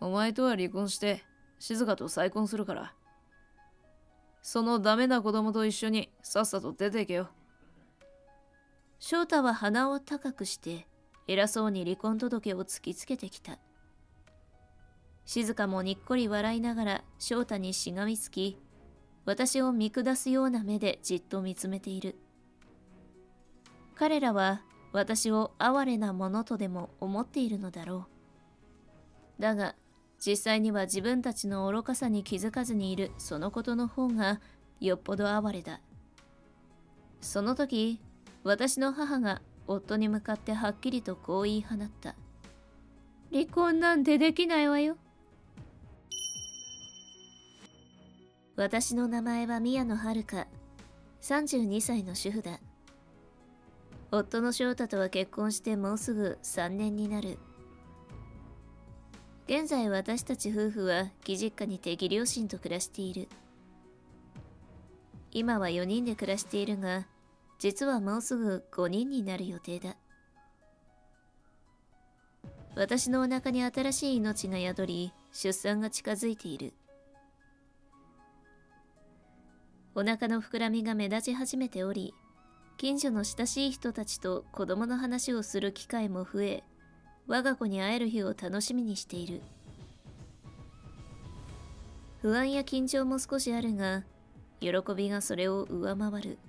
お前とは離婚して静香と再婚するから。そのダメな子供と一緒にさっさと出ていけよ。 翔太は鼻を高くして偉そうに離婚届を突きつけてきた。静香もにっこり笑いながら翔太にしがみつき、私を見下すような目でじっと見つめている。彼らは私を哀れなものとでも思っているのだろう。だが実際には自分たちの愚かさに気づかずにいるそのことの方がよっぽど哀れだ。その時、私の母が夫に向かってはっきりとこう言い放った。離婚なんてできないわよ。私の名前は宮野遥、32歳の主婦だ。夫の翔太とは結婚してもうすぐ3年になる。現在私たち夫婦は義実家にて義両親と暮らしている。今は4人で暮らしているが、実はもうすぐ5人になる予定だ。私のお腹に新しい命が宿り、出産が近づいている。お腹の膨らみが目立ち始めており、近所の親しい人たちと子供の話をする機会も増え、我が子に会える日を楽しみにしている。不安や緊張も少しあるが、喜びがそれを上回る。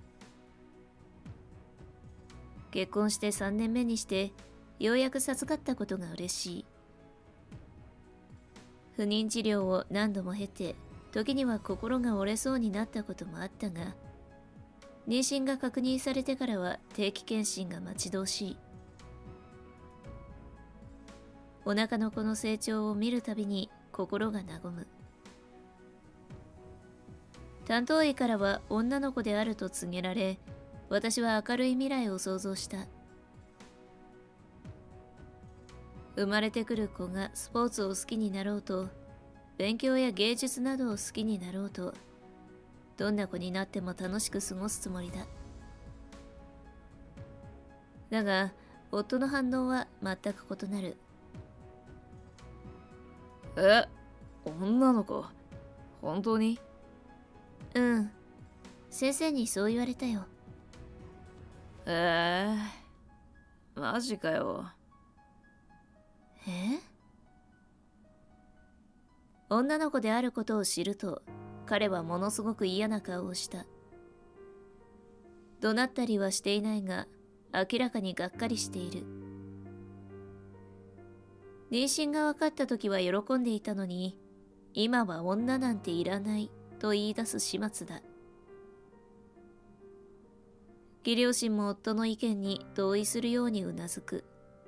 結婚して3年目にして、ようやく授かったことが嬉しい。不妊治療を何度も経て、時には心が折れそうになったこともあったが、妊娠が確認されてからは定期検診が待ち遠しい。お腹の子の成長を見るたびに心が和む。担当医からは女の子であると告げられ、私は明るい未来を想像した。生まれてくる子がスポーツを好きになろうと、勉強や芸術などを好きになろうと、どんな子になっても楽しく過ごすつもりだ。だが、夫の反応は全く異なる。 女の子、本当に？ うん。先生にそう言われたよ。 マジかよ。 女の子であることを知ると、彼はものすごく嫌な顔をした。怒鳴ったりはしていないが、明らかにがっかりしている。妊娠が分かった時は喜んでいたのに、今は女なんていらないと言い出す始末だ。義両親も夫の意見に同意するようにうなずく。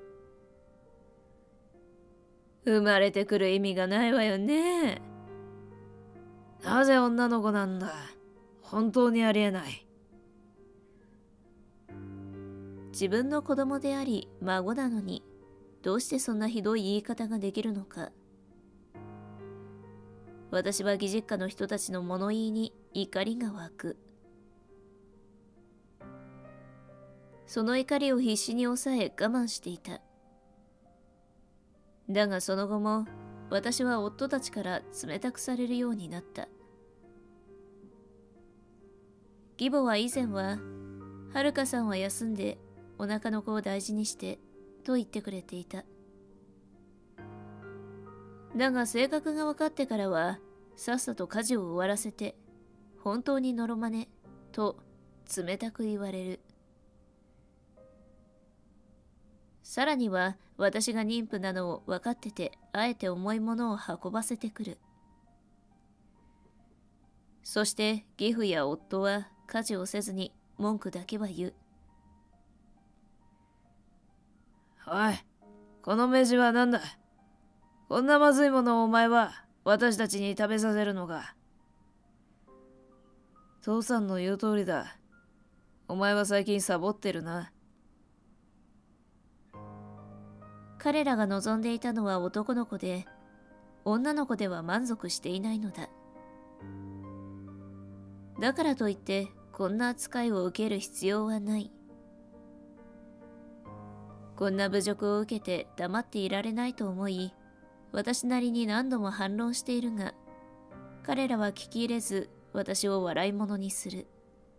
生まれてくる意味がないわよね。なぜ女の子なんだ。本当にありえない。 自分の子供であり孫なのに、どうしてそんなひどい言い方ができるのか。私は義実家の人たちの物言いに怒りが湧く。その怒りを必死に抑え我慢していた。だがその後も私は夫たちから冷たくされるようになった。義母は以前は、遥さんは休んでお腹の子を大事にしてと言ってくれていた。だが性格が分かってからは、さっさと家事を終わらせて、本当にのろまねと冷たく言われる。さらには私が妊婦なのを分かってて、あえて重いものを運ばせてくる。そして義父や夫は家事をせずに文句だけは言う。 おい、この飯は何だ。こんなまずいものをお前は私たちに食べさせるのか。父さんの言う通りだ。お前は最近サボってるな。 彼らが望んでいたのは男の子で、女の子では満足していないのだ。だからといってこんな扱いを受ける必要はない。こんな侮辱を受けて黙っていられないと思い、 私なりに何度も反論しているが、彼らは聞き入れず私を笑い物にする。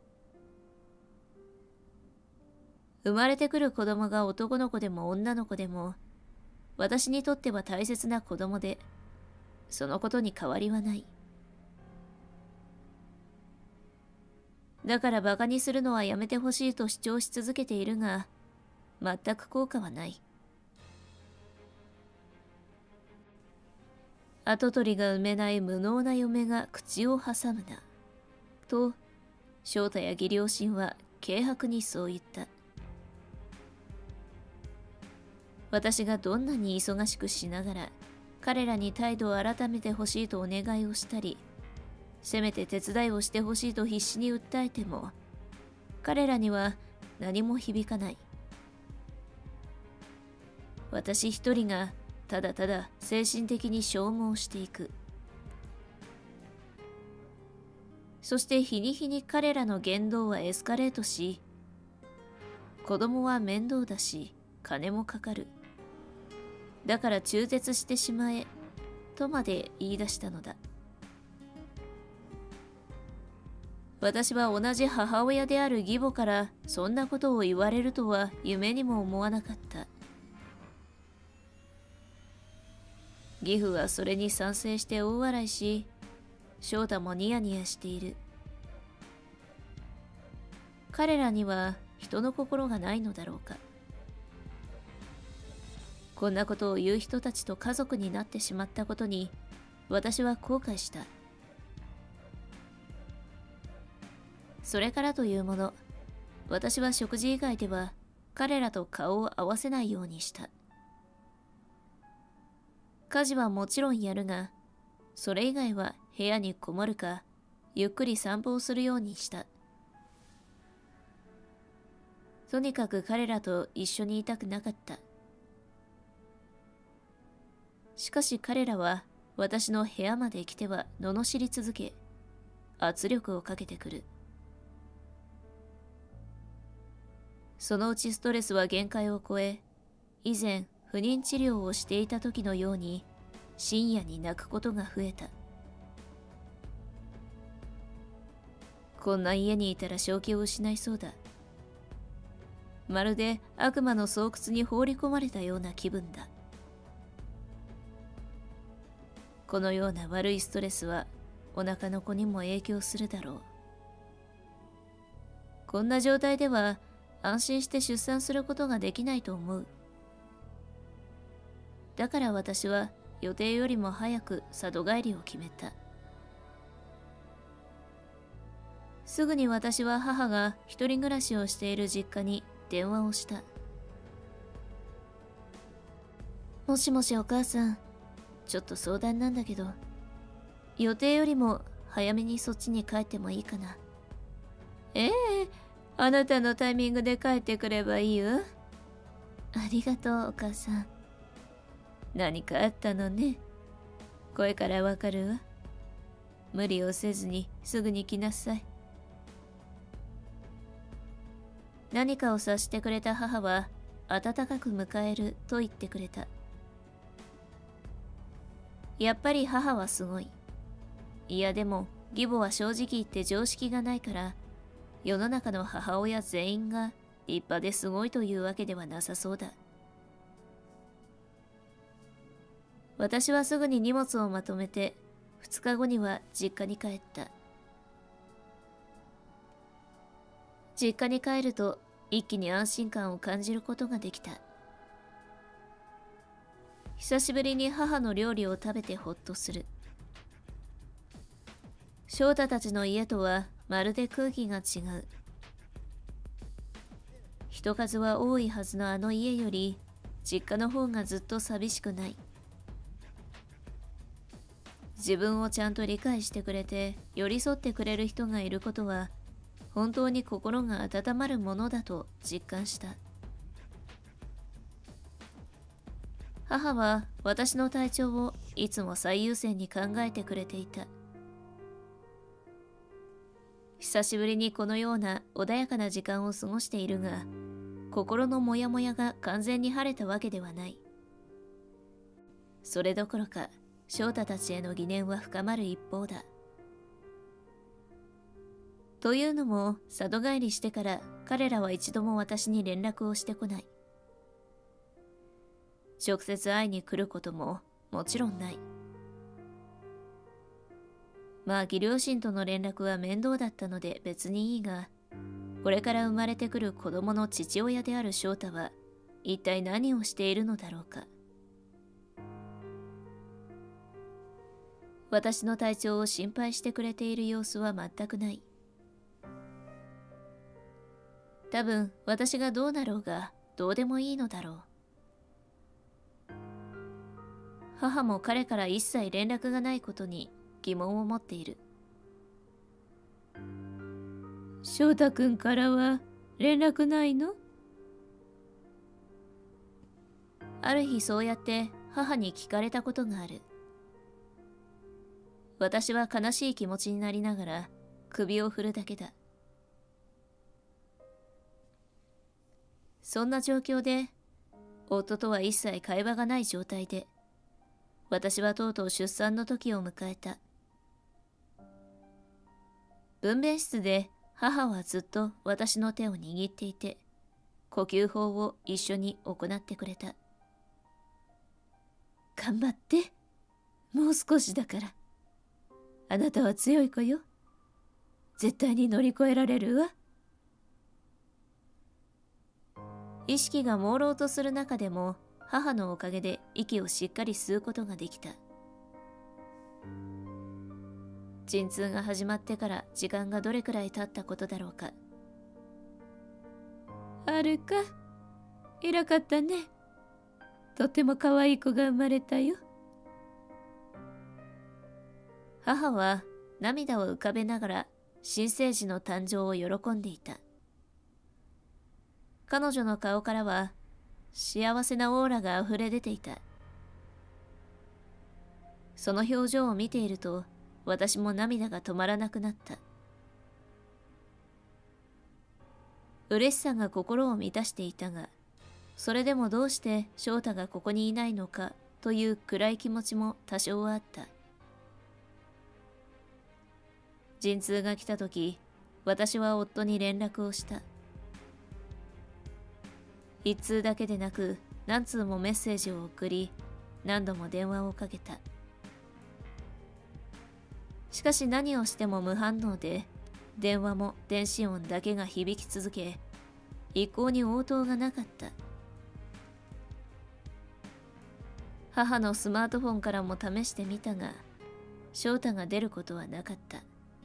生まれてくる子供が男の子でも女の子でも、私にとっては大切な子供で、そのことに変わりはない。だからバカにするのはやめてほしいと主張し続けているが、全く効果はない。跡取りが産めない無能な嫁が口を挟むな。と、翔太や義両親は軽薄にそう言った。私がどんなに忙しくしながら、彼らに態度を改めてほしいとお願いをしたり、せめて手伝いをしてほしいと必死に訴えても、彼らには何も響かない。私一人がただただ精神的に消耗していく。そして日に日に彼らの言動はエスカレートし、子供は面倒だし金もかかる。だから中絶してしまえとまで言い出したのだ。私は同じ母親である義母からそんなことを言われるとは夢にも思わなかった。義父はそれに賛成して大笑いし、翔太もニヤニヤしている。彼らには人の心がないのだろうか。こんなことを言う人たちと家族になってしまったことに私は後悔した。それからというもの、私は食事以外では彼らと顔を合わせないようにした。家事はもちろんやるが、それ以外は部屋にこもるか、ゆっくり散歩をするようにした。とにかく彼らと一緒にいたくなかった。しかし彼らは私の部屋まで来ては罵り続け、圧力をかけてくる。そのうちストレスは限界を超え、以前不妊治療をしていた時のように深夜に泣くことが増えた。こんな家にいたら正気を失いそうだ。まるで悪魔の巣窟に放り込まれたような気分だ。このような悪いストレスはお腹の子にも影響するだろう。こんな状態では安心して出産することができないと思う。だから私は予定よりも早く里帰りを決めた。すぐに私は母が一人暮らしをしている実家に電話をした。もしもしお母さん、ちょっと相談なんだけど、予定よりも早めにそっちに帰ってもいいかな。ええ、あなたのタイミングで帰ってくればいいわ。ありがとうお母さん。何かあったのね。声からわかるわ。無理をせずにすぐに来なさい。何かを察してくれた母は温かく迎えると言ってくれた。やっぱり母はすごい。いやでも義母は正直言って常識がないから、世の中の母親全員が立派ですごいというわけではなさそうだ。私はすぐに荷物をまとめて2日後には実家に帰った。実家に帰ると一気に安心感を感じることができた。久しぶりに母の料理を食べてほっとする。翔太たちの家とはまるで空気が違う。人数は多いはずのあの家より実家の方がずっと寂しくない。自分をちゃんと理解してくれて寄り添ってくれる人がいることは本当に心が温まるものだと実感した。母は私の体調をいつも最優先に考えてくれていた。久しぶりにこのような穏やかな時間を過ごしているが、心のモヤモヤが完全に晴れたわけではない。 それどころか翔太たちへの疑念は深まる一方だ。というのも、里帰りしてから彼らは一度も私に連絡をしてこない。直接会いに来ることももちろんない。まあ義両親との連絡は面倒だったので別にいいが、これから生まれてくる子供の父親である翔太は一体何をしているのだろうか。私の体調を心配してくれている様子は全くない。多分私がどうなろうがどうでもいいのだろう。母も彼から一切連絡がないことに疑問を持っている。 翔太くんからは連絡ないの？ ある日そうやって母に聞かれたことがある。私は悲しい気持ちになりながら首を振るだけだ。そんな状況で、夫とは一切会話がない状態で、私はとうとう出産の時を迎えた。分娩室で母はずっと私の手を握っていて、呼吸法を一緒に行ってくれた。 頑張って。もう少しだから。あなたは強い子よ。絶対に乗り越えられるわ。 意識が朦朧とする中でも、母のおかげで息をしっかり吸うことができた。陣痛が始まってから時間がどれくらい経ったことだろうか。 あるか。偉かったね。とても可愛い子が生まれたよ。 母は涙を浮かべながら新生児の誕生を喜んでいた。彼女の顔からは幸せなオーラがあふれ出ていた。その表情を見ていると私も涙が止まらなくなった。嬉しさが心を満たしていたが、それでもどうして翔太がここにいないのかという暗い気持ちも多少はあった。陣痛が来た時、私は夫に連絡をした。一通だけでなく何通もメッセージを送り、何度も電話をかけた。しかし何をしても無反応で、電話も電子音だけが響き続け、一向に応答がなかった。母のスマートフォンからも試してみたが、翔太が出ることはなかった。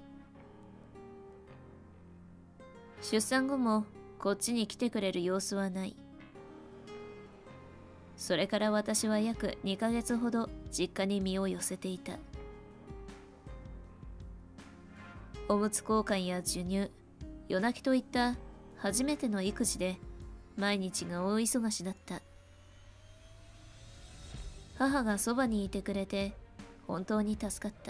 出産後もこっちに来てくれる様子はない。それから私は約2ヶ月ほど実家に身を寄せていた。おむつ交換や授乳、夜泣きといった初めての育児で毎日が大忙しだった。母がそばにいてくれて本当に助かった。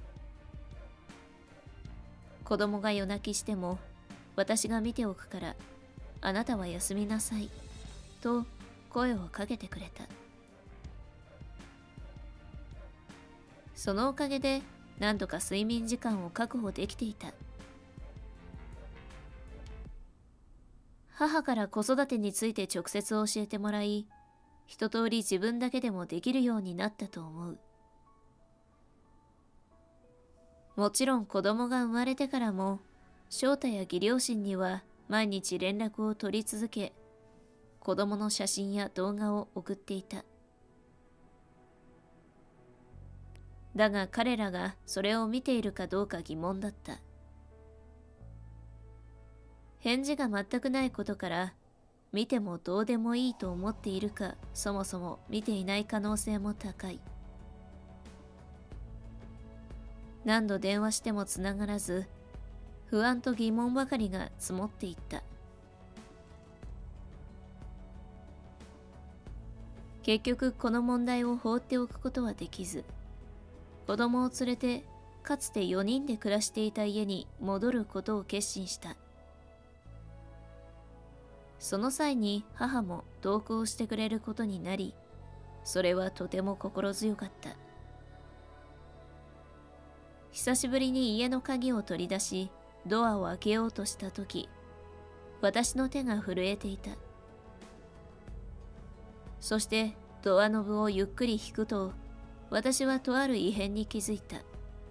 子供が夜泣きしても私が見ておくからあなたは休みなさいと声をかけてくれた。そのおかげで何とか睡眠時間を確保できていた。母から子育てについて直接教えてもらい、一通り自分だけでもできるようになったと思う。もちろん子供が生まれてからも翔太や義両親には毎日連絡を取り続け、子供の写真や動画を送っていた。だが彼らがそれを見ているかどうか疑問だった。返事が全くないことから、見てもどうでもいいと思っているか、そもそも見ていない可能性も高い。何度電話してもつながらず、不安と疑問ばかりが積もっていった。結局この問題を放っておくことはできず、子供を連れてかつて4人で暮らしていた家に戻ることを決心した。その際に母も同行してくれることになり、 それはとても心強かった。久しぶりに家の鍵を取り出し、ドアを開けようとしたとき、私の手が震えていた。そしてドアノブをゆっくり引くと、私はとある異変に気づいた。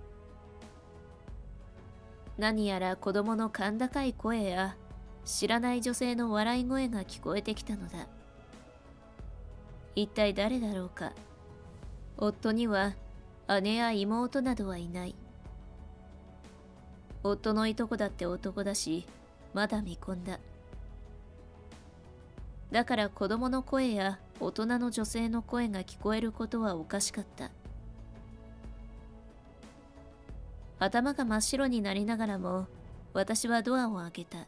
何やら子供の甲高い声や知らない女性の笑い声が聞こえてきたのだ。一体誰だろうか。夫には姉や妹などはいない。夫のいとこだって男だし、まだ未婚だ。だから子供の声や大人の女性の声が聞こえることはおかしかった。頭が真っ白になりながらも、私はドアを開けた。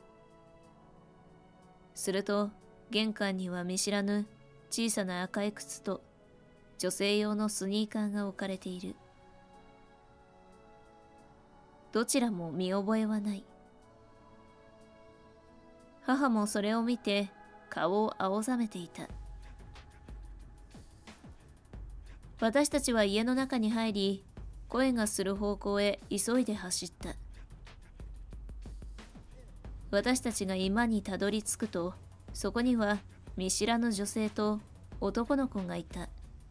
すると、玄関には見知らぬ小さな赤い靴と女性用のスニーカーが置かれている。どちらも見覚えはない。母もそれを見て顔を青ざめていた。私たちは家の中に入り、声がする方向へ急いで走った。私たちが居間にたどり着くと、そこには見知らぬ女性と男の子がいた。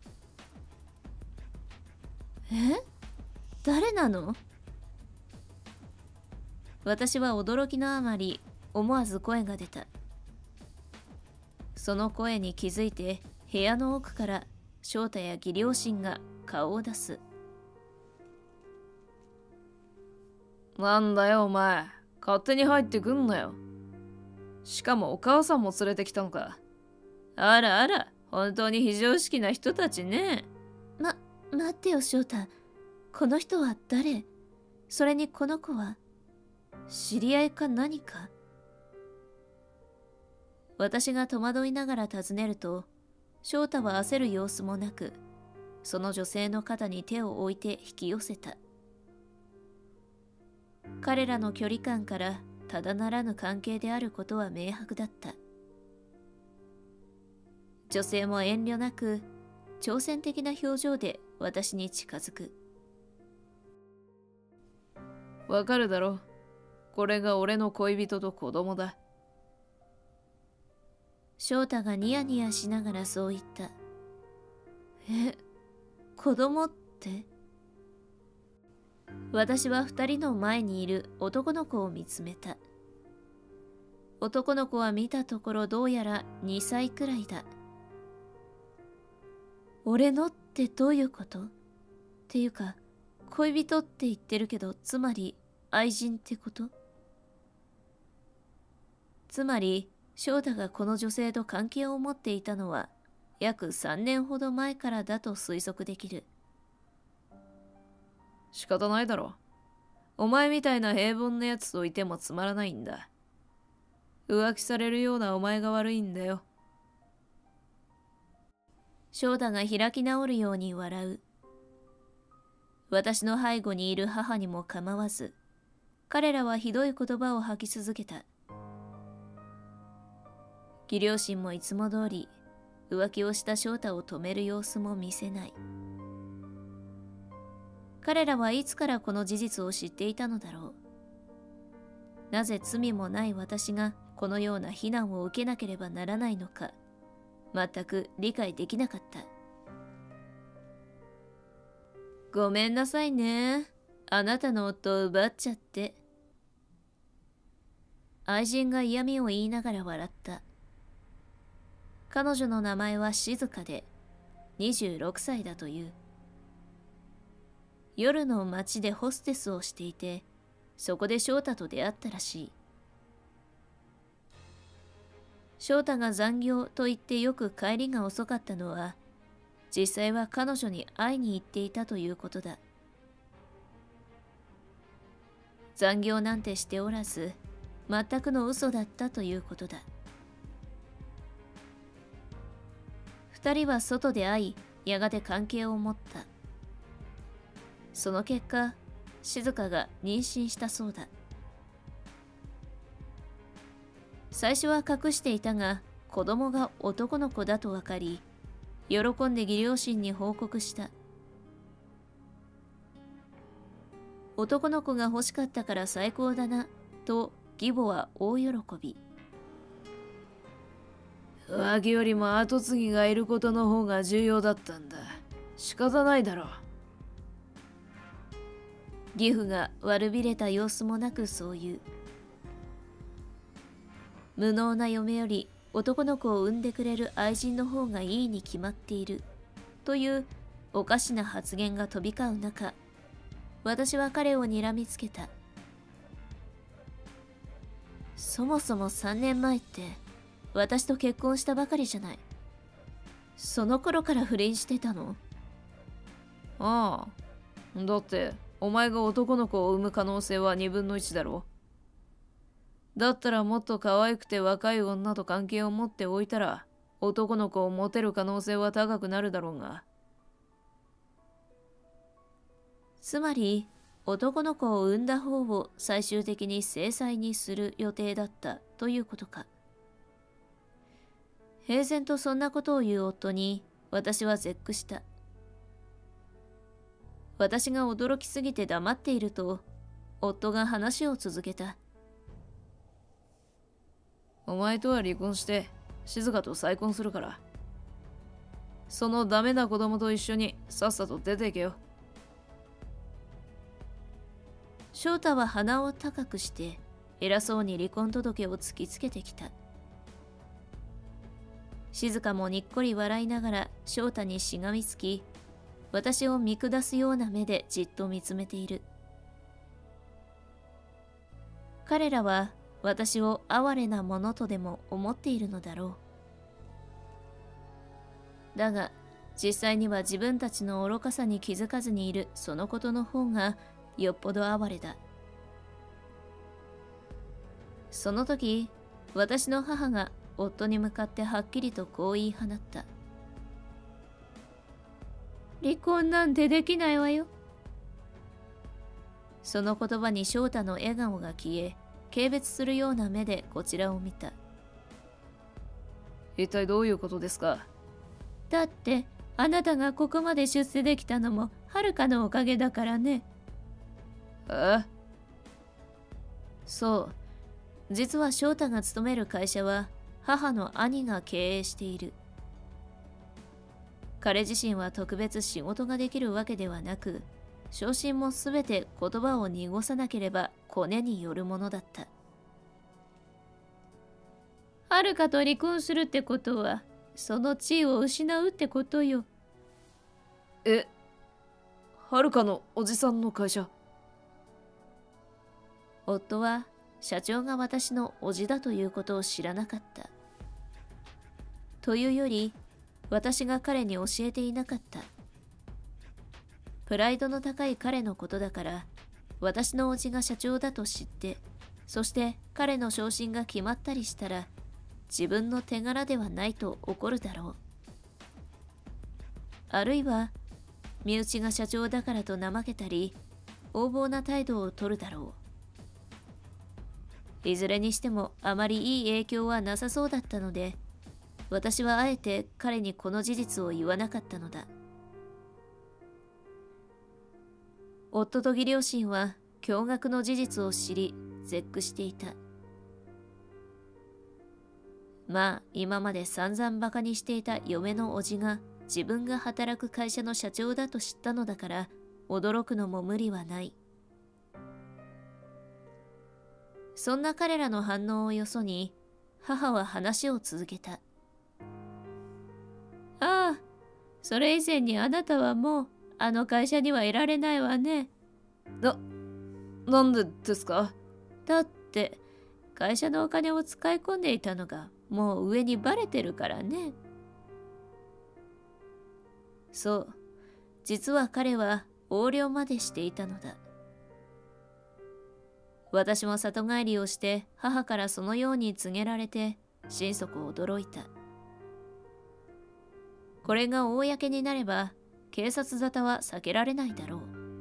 誰なの？私は驚きのあまり思わず声が出た。その声に気づいて部屋の奥から翔太や義両親が顔を出す。 なんだよお前、勝手に入ってくんなよ。しかもお母さんも連れてきたのか。あらあら、本当に非常識な人たちね。 待ってよ翔太。この人は誰？それにこの子は知り合いか何か？私が戸惑いながら尋ねると、翔太は焦る様子もなく、その女性の肩に手を置いて引き寄せた。彼らの距離感からただならぬ関係であることは明白だった。女性も遠慮なく挑戦的な表情で私に近づく。 わかるだろ。これが俺の恋人と子供だ。 翔太がニヤニヤしながらそう言った。子供って？私は二人の前にいる男の子を見つめた。男の子は見たところどうやら2歳くらいだ。俺のってどういうこと？っていうか、恋人って言ってるけど、つまり愛人ってこと？つまり、翔太がこの女性と関係を持っていたのは、約3年ほど前からだと推測できる。 仕方ないだろ。お前みたいな平凡なやつといてもつまらないんだ。浮気されるようなお前が悪いんだよ。 翔太が開き直るように笑う。私の背後にいる母にも構わず、彼らはひどい言葉を吐き続けた。義両親もいつも通り、浮気をした翔太を止める様子も見せない。彼らはいつからこの事実を知っていたのだろう。なぜ罪もない私がこのような非難を受けなければならないのか、全く理解できなかった。ごめんなさいね。あなたの夫を奪っちゃって。愛人が嫌味を言いながら笑った。彼女の名前は静香で、26歳だという。夜の街でホステスをしていて、そこで翔太と出会ったらしい。翔太が残業と言ってよく帰りが遅かったのは、実際は彼女に会いに行っていたということだ。残業なんてしておらず、全くの嘘だったということだ。二人は外で会い、やがて関係を持った。その結果、静香が妊娠したそうだ。最初は隠していたが、子供が男の子だと分かり、 喜んで義両親に報告した。男の子が欲しかったから最高だな、と義母は大喜び。 浮気よりも跡継ぎがいることの方が重要だったんだ。仕方ないだろう。 義父が悪びれた様子もなくそう言う。無能な嫁より男の子を産んでくれる愛人の方がいいに決まっている、というおかしな発言が飛び交う中、私は彼を睨みつけた。そもそも3年前って私と結婚したばかりじゃない。その頃から不倫してたの？ ああ。だって、お前が男の子を産む可能性は2分の1だろ。だったらもっと可愛くて若い女と関係を持っておいたら、男の子を持てる可能性は高くなるだろうが。 つまり、男の子を産んだ方を最終的に正妻にする予定だったということか。平然とそんなことを言う夫に私は絶句した。私が驚きすぎて黙っていると、夫が話を続けた。 お前とは離婚して静香と再婚するから、そのダメな子供と一緒にさっさと出ていけよ。 翔太は鼻を高くして偉そうに離婚届を突きつけてきた。静香もにっこり笑いながら翔太にしがみつき、私を見下すような目でじっと見つめている。彼らは私を哀れなものとでも思っているのだろう。だが実際には自分たちの愚かさに気づかずにいるそのことの方がよっぽど哀れだ。その時、私の母が夫に向かってはっきりとこう言い放った。離婚なんてできないわよ。その言葉に翔太の笑顔が消え、軽蔑するような目でこちらを見た。 一体どういうことですか？ だってあなたがここまで出世できたのも遥かのおかげだからね。 え？ そう、実は翔太が勤める会社は母の兄が経営している。彼自身は特別仕事ができるわけではなく、昇進もすべて言葉を濁さなければコネによるものだった。遥かと離婚するってことは、その地位を失うってことよ。 え、遥かのおじさんの会社？ 夫は社長が私の叔父だということを知らなかった。というより、私が彼に教えていなかった。プライドの高い彼のことだから、私の叔父が社長だと知って、そして彼の昇進が決まったりしたら、自分の手柄ではないと怒るだろう。あるいは、身内が社長だからと怠けたり、横暴な態度をとるだろう。いずれにしてもあまりいい影響はなさそうだったので、私はあえて彼にこの事実を言わなかったのだ。夫と義両親は驚愕の事実を知り、絶句していた。まあ、今まで散々バカにしていた嫁の叔父が自分が働く会社の社長だと知ったのだから、驚くのも無理はない。そんな彼らの反応をよそに、母は話を続けた。ああ、それ以前にあなたはもう、あの会社にはいられないわね。 なんでですか？ だって、会社のお金を使い込んでいたのが、もう上にバレてるからね。そう、実は彼は横領までしていたのだ。私も里帰りをして母からそのように告げられて心底驚いた。これが公になれば警察沙汰は避けられないだろう。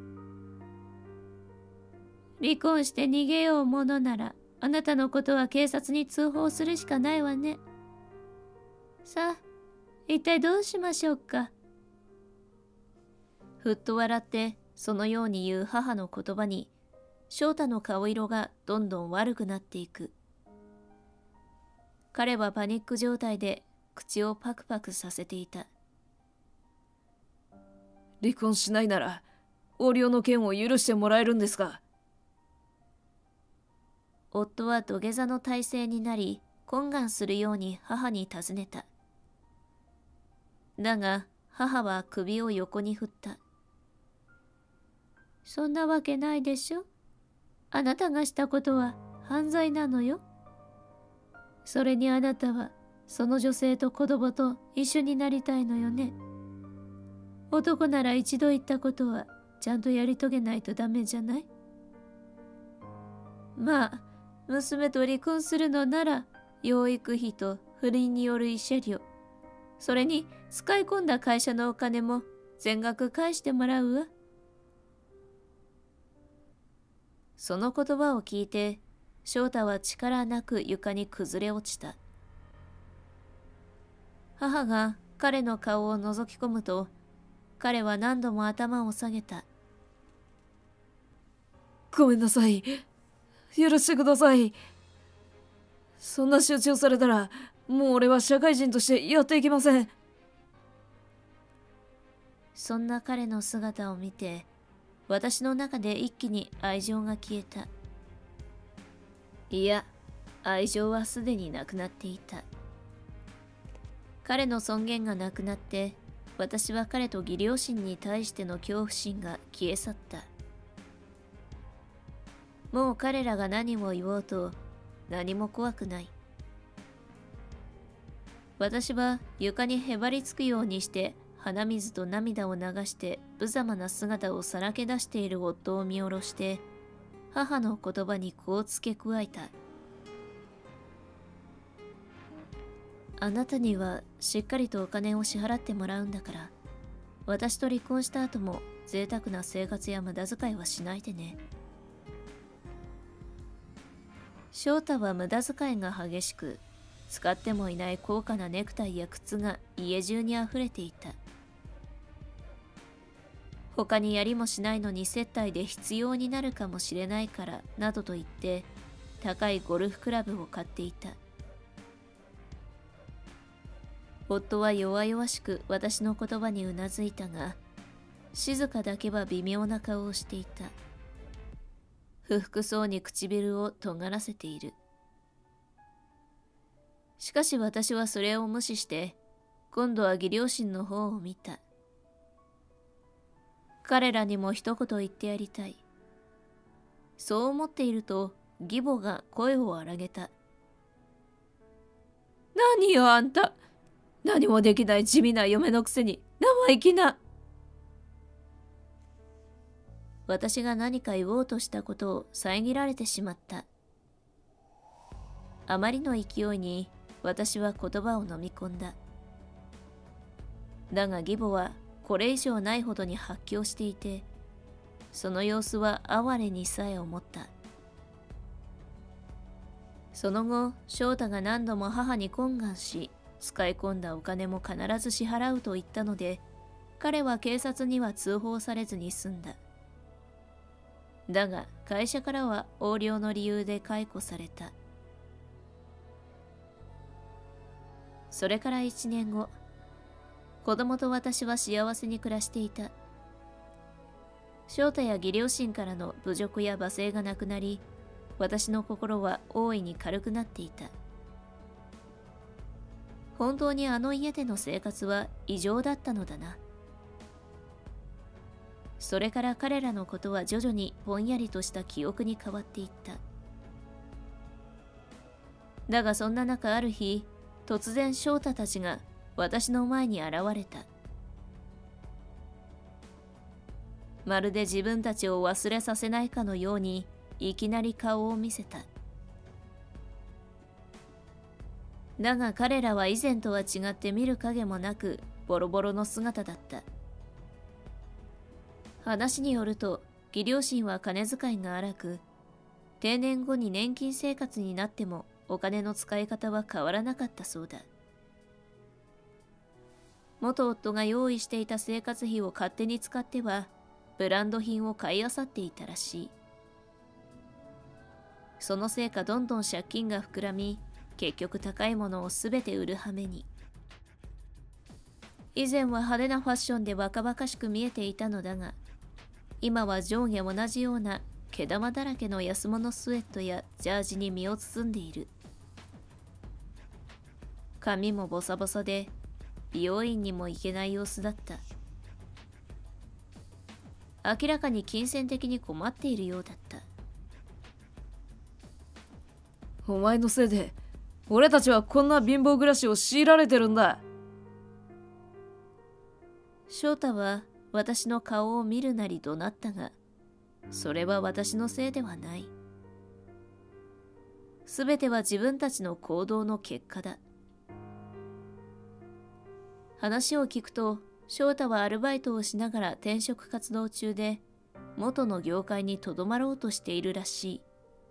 離婚して逃げようものならあなたのことは警察に通報するしかないわね。さあ、 一体どうしましょうか。ふっと笑ってそのように言う母の言葉に、翔太の顔色がどんどん悪くなっていく。彼はパニック状態で口をパクパクさせていた。 離婚しないなら横領の件を許してもらえるんですか。 夫は土下座の体勢になり、懇願するように母に尋ねた。だが母は首を横に振った。そんなわけないでしょ。あなたがしたことは犯罪なのよ。それにあなたはその女性と子供と一緒になりたいのよね。男なら一度言ったことはちゃんとやり遂げないとダメじゃない。まあ、娘と離婚するのなら養育費と不倫による慰謝料、それに使い込んだ会社のお金も全額返してもらうわ。その言葉を聞いて翔太は力なく床に崩れ落ちた。母が彼の顔を覗き込むと、彼は何度も頭を下げた。 ごめんなさい。許してください。そんな仕打ちをされたら、もう俺は社会人としてやっていけません。 そんな彼の姿を見て、私の中で一気に愛情が消えた。いや、愛情はすでになくなっていた。彼の尊厳がなくなって、私は彼と義両親に対しての恐怖心が消え去った。もう彼らが何も言おうと何も怖くない。私は床にへばりつくようにして鼻水と涙を流して無様な姿をさらけ出している夫を見下ろして、母の言葉にこう付け加えた。あなたにはしっかりとお金を支払ってもらうんだから、私と離婚した後も贅沢な生活や無駄遣いはしないでね。翔太は無駄遣いが激しく、使ってもいない高価なネクタイや靴が家中にあふれていた。他にやりもしないのに接待で必要になるかもしれないからなどと言って高いゴルフクラブを買っていた。夫は弱々しく私の言葉にうなずいたが、静かだけは微妙な顔をしていた。不服そうに唇を尖らせている。しかし私はそれを無視して、今度は義両親の方を見た。彼らにも一言言ってやりたい。そう思っていると、義母が声を荒げた。 何よあんた。何もできない地味な嫁のくせに生意気な。 私が何か言おうとしたことを遮られてしまった。あまりの勢いに私は言葉を飲み込んだ。だが義母はこれ以上ないほどに発狂していて、その様子は哀れにさえ思った。その後、翔太が何度も母に懇願し、使い込んだお金も必ず支払うと言ったので、彼は警察には通報されずに済んだ。だが会社からは横領の理由で解雇された。それから1年後、子供と私は幸せに暮らしていた。翔太や義両親からの侮辱や罵声がなくなり、私の心は大いに軽くなっていた。本当にあの家での生活は異常だったのだな。それから彼らのことは徐々にぼんやりとした記憶に変わっていった。だがそんな中ある日、突然翔太たちが私の前に現れた。まるで自分たちを忘れさせないかのようにいきなり顔を見せた。だが彼らは以前とは違って見る影もなくボロボロの姿だった。話によると義両親は金遣いが荒く、定年後に年金生活になってもお金の使い方は変わらなかったそうだ。 元夫が用意していた生活費を勝手に使ってはブランド品を買い漁っていたらしい。そのせいかどんどん借金が膨らみ、結局高いものをすべて売る羽目に。以前は派手なファッションで若々しく見えていたのだが、今は上下同じような毛玉だらけの安物スウェットやジャージに身を包んでいる。髪もボサボサで美容院にも行けない様子だった。明らかに金銭的に困っているようだった。 お前のせいで俺たちはこんな貧乏暮らしを強いられてるんだ。 翔太は私の顔を見るなり怒鳴ったが、それは私のせいではない。すべては自分たちの行動の結果だ。話を聞くと、翔太はアルバイトをしながら転職活動中で、元の業界にとどまろうとしているらしい。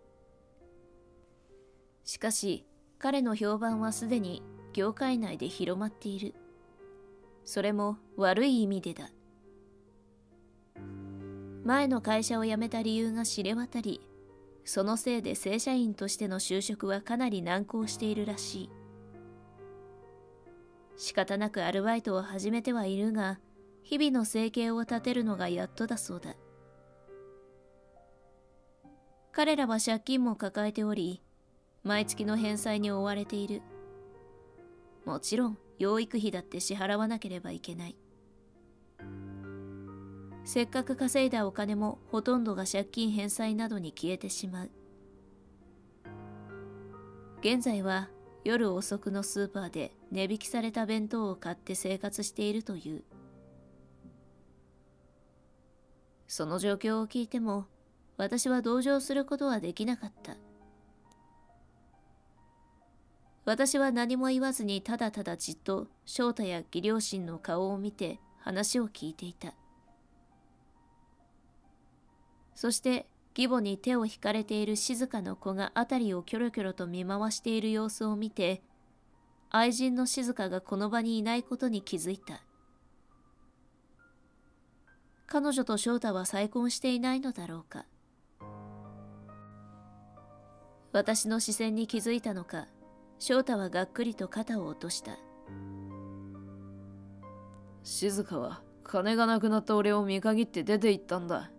しかし、彼の評判はすでに業界内で広まっている。それも悪い意味でだ。前の会社を辞めた理由が知れ渡り、そのせいで正社員としての就職はかなり難航しているらしい。仕方なくアルバイトを始めてはいるが、日々の生計を立てるのがやっとだそうだ。彼らは借金も抱えており、毎月の返済に追われている。もちろん養育費だって支払わなければいけない。せっかく稼いだお金もほとんどが借金返済などに消えてしまう。現在は夜遅くのスーパーで値引きされた弁当を買って生活しているという。その状況を聞いても私は同情することはできなかった。私は何も言わずにただただじっと翔太や義両親の顔を見て話を聞いていた。そして義母に手を引かれている静かの子が辺りをキョロキョロと見回している様子を見て、愛人の静香がこの場にいないことに気づいた。彼女と翔太は再婚していないのだろうか。私の視線に気づいたのか、翔太はがっくりと肩を落とした。 静香は金がなくなった俺を見限って出て行ったんだ。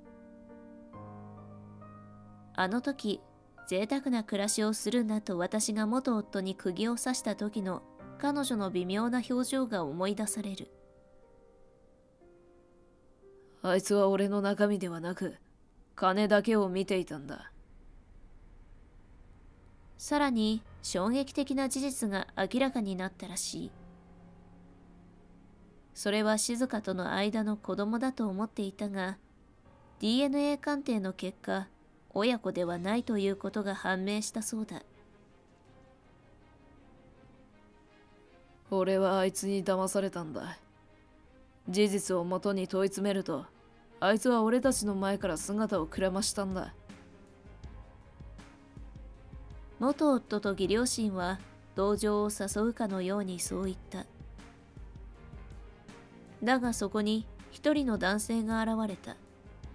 あの時、贅沢な暮らしをするなと私が元夫に釘を刺した時の彼女の微妙な表情が思い出される。 あいつは俺の中身ではなく、金だけを見ていたんだ。 さらに衝撃的な事実が明らかになったらしい。それは静香との間の子供だと思っていたが、DNA 鑑定の結果、親子ではないということが判明したそうだ。 俺はあいつに騙されたんだ。事実をもとに問い詰めると、あいつは俺たちの前から姿をくらましたんだ。 元夫と義両親は同情を誘うかのようにそう言った。だがそこに一人の男性が現れた。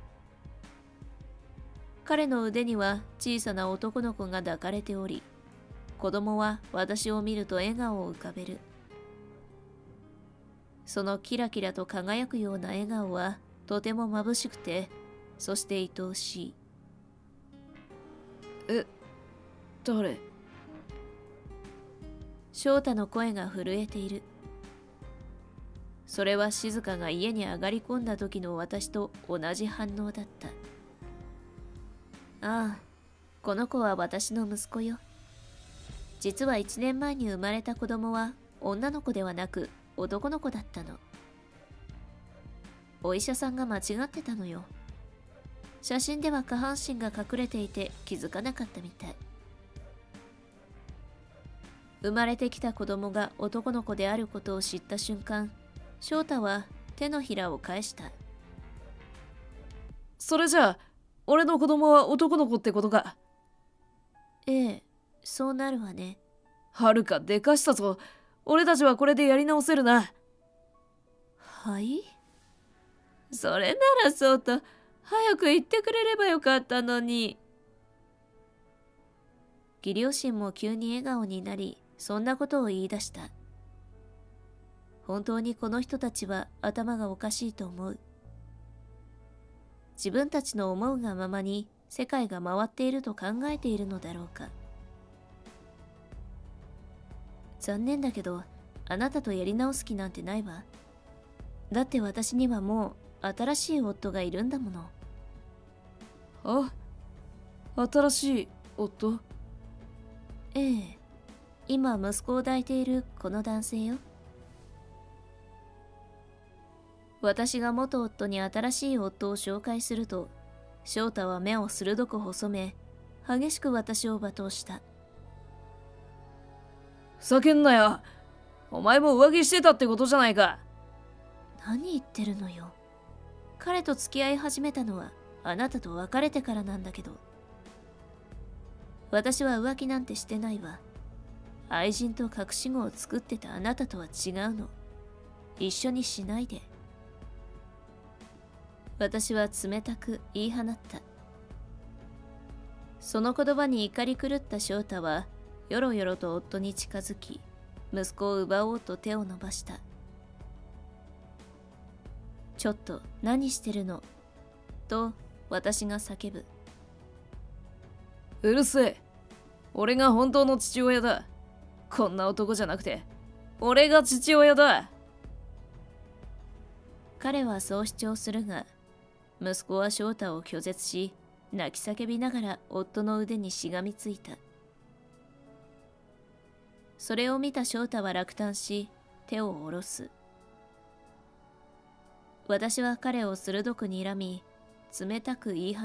彼の腕には小さな男の子が抱かれており、子供は私を見ると笑顔を浮かべる。そのキラキラと輝くような笑顔はとても眩しくて、そして愛おしい。 誰？ 翔太の声が震えている。それは静香が家に上がり込んだ時の私と同じ反応だった。ああ、この子は私の息子よ。実は1年前に生まれた子供は女の子ではなく男の子だったの。お医者さんが間違ってたのよ。写真では下半身が隠れていて気づかなかったみたい。生まれてきた子供が男の子であることを知った瞬間、翔太は手のひらを返した。 それじゃあ俺の子供は男の子ってことか。 ええ、そうなるわね。 はるかでかしたぞ。俺たちはこれでやり直せるな。 はい。 それならそうと、早く言ってくれればよかったのに。 義両親も急に笑顔になり、そんなことを言い出した。本当にこの人たちは頭がおかしいと思う。自分たちの思うがままに世界が回っていると考えているのだろうか。残念だけど、あなたとやり直す気なんてないわ。だって私にはもう新しい夫がいるんだもの。 あ、新しい夫？ ええ、今息子を抱いているこの男性よ。私が元夫に新しい夫を紹介すると、翔太は目を鋭く細め、激しく私を罵倒した。 ふざけんなよ。お前も浮気してたってことじゃないか。 何言ってるのよ。彼と付き合い始めたのはあなたと別れてからなんだけど。私は浮気なんてしてないわ。愛人と隠し子を作ってたあなたとは違うの。一緒にしないで。私は冷たく言い放った。その言葉に怒り狂った翔太はよろよろと夫に近づき、息子を奪おうと手を伸ばした。ちょっと何してるのと私が叫ぶ。 うるせえ。俺が本当の父親だ。こんな男じゃなくて俺が父親だ。 彼はそう主張するが、息子は翔太を拒絶し、泣き叫びながら夫の腕にしがみついた。それを見た翔太は落胆し、手を下ろす。私は彼を鋭く睨み、冷たく言い放った。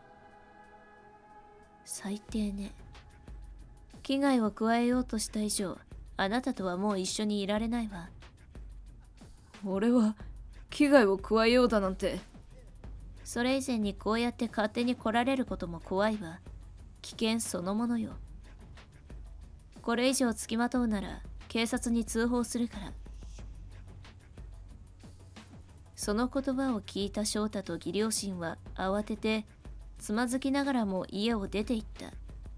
最低ね。危害を加えようとした以上、あなたとはもう一緒にいられないわ。 俺は危害を加えようだなんて。 それ以前にこうやって勝手に来られることも怖いわ。危険そのものよ。これ以上つきまとうなら警察に通報するから。その言葉を聞いた翔太と義両親は慌ててつまずきながらも家を出て行った。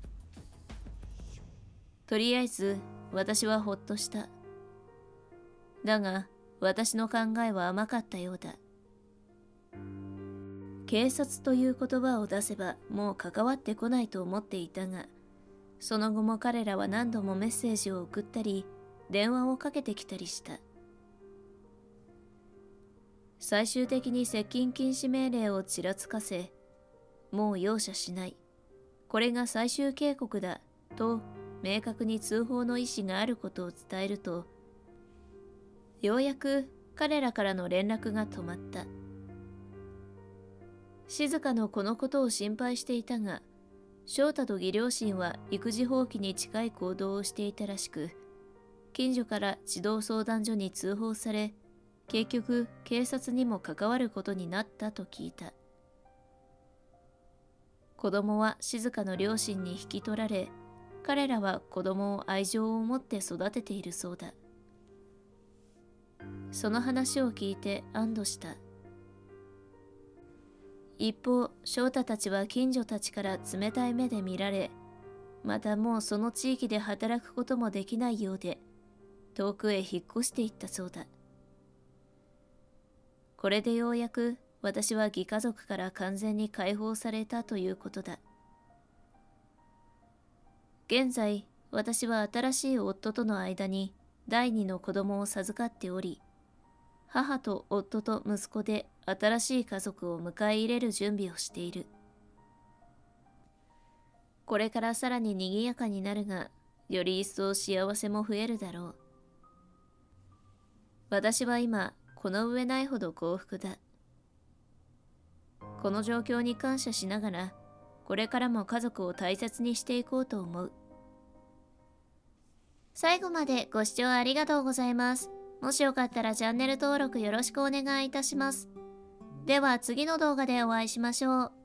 とりあえず私はほっとした。だが私の考えは甘かったようだ。警察という言葉を出せばもう関わってこないと思っていたが、その後も彼らは何度もメッセージを送ったり電話をかけてきたりした。最終的に接近禁止命令をちらつかせ、もう容赦しない、これが最終警告だと明確に通報の意思があることを伝えると、ようやく彼らからの連絡が止まった。静香のこのことを心配していたが、翔太と義両親は育児放棄に近い行動をしていたらしく、近所から児童相談所に通報され、結局警察にも関わることになったと聞いた。子供は静香の両親に引き取られ、彼らは子供を愛情を持って育てているそうだ。その話を聞いて安堵した。一方、翔太たちは近所たちから冷たい目で見られ、またもうその地域で働くこともできないようで、遠くへ引っ越していったそうだ。これでようやく私は義家族から完全に解放されたということだ。現在、私は新しい夫との間に第二の子供を授かっており、母と夫と息子で新しい家族を迎え入れる準備をしている。これからさらに賑やかになるが、より一層幸せも増えるだろう。私は今、この上ないほど幸福だ。この状況に感謝しながら、これからも家族を大切にしていこうと思う。最後までご視聴ありがとうございます。もしよかったらチャンネル登録よろしくお願いいたします。では次の動画でお会いしましょう。